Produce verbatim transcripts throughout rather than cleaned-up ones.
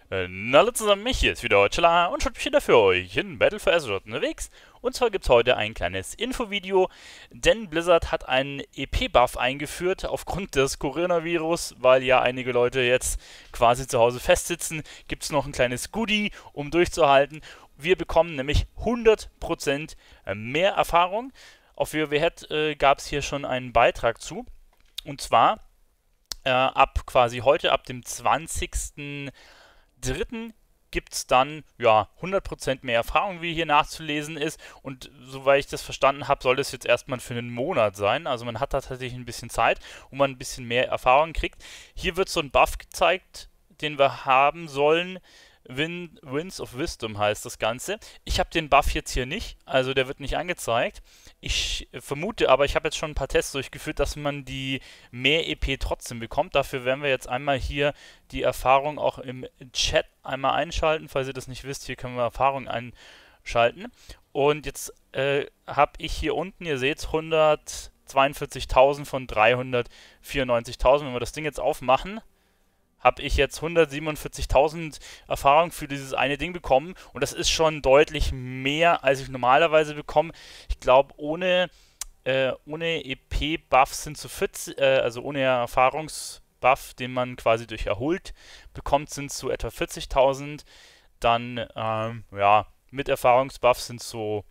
Äh, Na hallo zusammen, mich hier ist wieder Chala und schon wieder für euch in Battle for Azeroth unterwegs. Und zwar gibt es heute ein kleines Infovideo, denn Blizzard hat einen E P-Buff eingeführt aufgrund des Coronavirus, weil ja einige Leute jetzt quasi zu Hause festsitzen. Gibt es noch ein kleines Goodie, um durchzuhalten. Wir bekommen nämlich hundert Prozent mehr Erfahrung. Auf WoWhead äh, gab es hier schon einen Beitrag zu. Und zwar äh, ab quasi heute, ab dem zwanzigsten dritten gibt es dann ja hundert Prozent mehr Erfahrung, wie hier nachzulesen ist. Und soweit ich das verstanden habe, soll das jetzt erstmal für einen Monat sein. Also man hat da tatsächlich ein bisschen Zeit, wo man ein bisschen mehr Erfahrung kriegt. Hier wird so ein Buff gezeigt, den wir haben sollen. Win Winds of Wisdom heißt das Ganze. Ich habe den Buff jetzt hier nicht, also der wird nicht angezeigt. Ich vermute aber, ich habe jetzt schon ein paar Tests durchgeführt, dass man die mehr E P trotzdem bekommt. Dafür werden wir jetzt einmal hier die Erfahrung auch im Chat einmal einschalten. Falls ihr das nicht wisst, hier können wir Erfahrung einschalten. Und jetzt äh, habe ich hier unten, ihr seht es, hundertzweiundvierzigtausend von dreihundertvierundneunzigtausend. Wenn wir das Ding jetzt aufmachen, habe ich jetzt hundertsiebenundvierzigtausend Erfahrung für dieses eine Ding bekommen. Und das ist schon deutlich mehr, als ich normalerweise bekomme. Ich glaube, ohne, äh, ohne E P-Buff sind zu vierzig, äh, also ohne Erfahrungsbuff, den man quasi durch Erholt bekommt, sind es so etwa vierzigtausend. Dann, ähm, ja, mit Erfahrungsbuff sind es so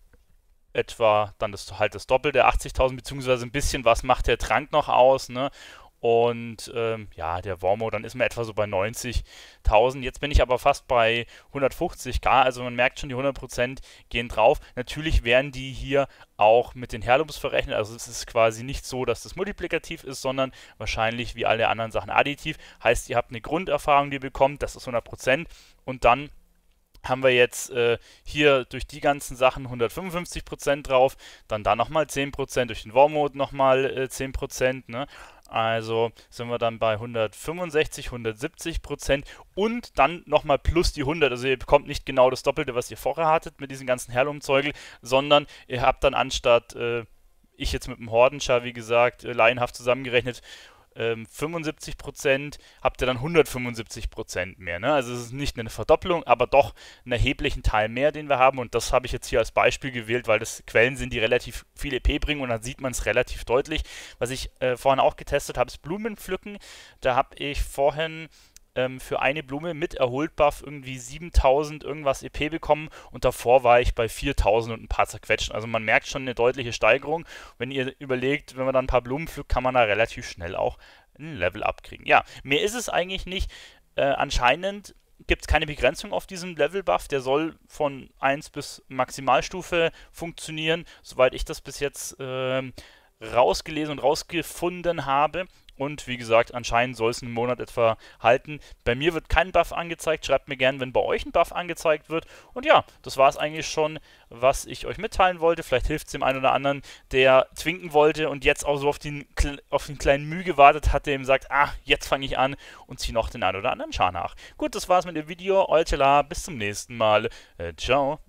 etwa dann das halt das Doppelte, achtzigtausend, beziehungsweise ein bisschen was macht der Trank noch aus, ne? Und ähm, ja, der Wormo, dann ist man etwa so bei neunzigtausend. Jetzt bin ich aber fast bei hundertfünfzigtausend, also man merkt schon, die hundert Prozent gehen drauf. Natürlich werden die hier auch mit den Heirlooms verrechnet, also es ist quasi nicht so, dass das multiplikativ ist, sondern wahrscheinlich wie alle anderen Sachen additiv. Heißt, ihr habt eine Grunderfahrung, die ihr bekommt, das ist hundert Prozent, und dann haben wir jetzt äh, hier durch die ganzen Sachen hundertfünfundfünfzig Prozent drauf, dann da nochmal zehn Prozent, durch den War-Mode nochmal äh, zehn Prozent, ne? Also sind wir dann bei hundertfünfundsechzig, hundertsiebzig Prozent und dann nochmal plus die hundert. Also ihr bekommt nicht genau das Doppelte, was ihr vorher hattet mit diesen ganzen Heirloom-Zeugel, sondern ihr habt dann anstatt, äh, ich jetzt mit dem Hordenschar, wie gesagt, äh, laienhaft zusammengerechnet, ähm, fünfundsiebzig Prozent, habt ihr dann hundertfünfundsiebzig Prozent mehr. Ne? Also es ist nicht eine Verdopplung, aber doch einen erheblichen Teil mehr, den wir haben. Und das habe ich jetzt hier als Beispiel gewählt, weil das Quellen sind, die relativ viel E P bringen, und dann sieht man es relativ deutlich. Was ich äh, vorhin auch getestet habe, ist Blumenpflücken. Da habe ich vorhin ähm, für eine Blume mit Erholt-Buff irgendwie siebentausend irgendwas E P bekommen, und davor war ich bei viertausend und ein paar zerquetschen. Also man merkt schon eine deutliche Steigerung. Wenn ihr überlegt, wenn man dann ein paar Blumen pflückt, kann man da relativ schnell auch ein Level-Up kriegen. Ja, mehr ist es eigentlich nicht. Äh, anscheinend gibt es keine Begrenzung auf diesen Level-Buff. Der soll von eins bis Maximalstufe funktionieren, soweit ich das bis jetzt ähm, rausgelesen und rausgefunden habe. Und wie gesagt, anscheinend soll es einen Monat etwa halten. Bei mir wird kein Buff angezeigt. Schreibt mir gerne, wenn bei euch ein Buff angezeigt wird. Und ja, das war es eigentlich schon, was ich euch mitteilen wollte. Vielleicht hilft es dem einen oder anderen, der zwinken wollte und jetzt auch so auf den, auf den kleinen Mühe gewartet hat, der ihm sagt, ah, jetzt fange ich an und ziehe noch den einen oder anderen Char nach. Gut, das war's mit dem Video. Euer Tela, bis zum nächsten Mal. Äh, ciao.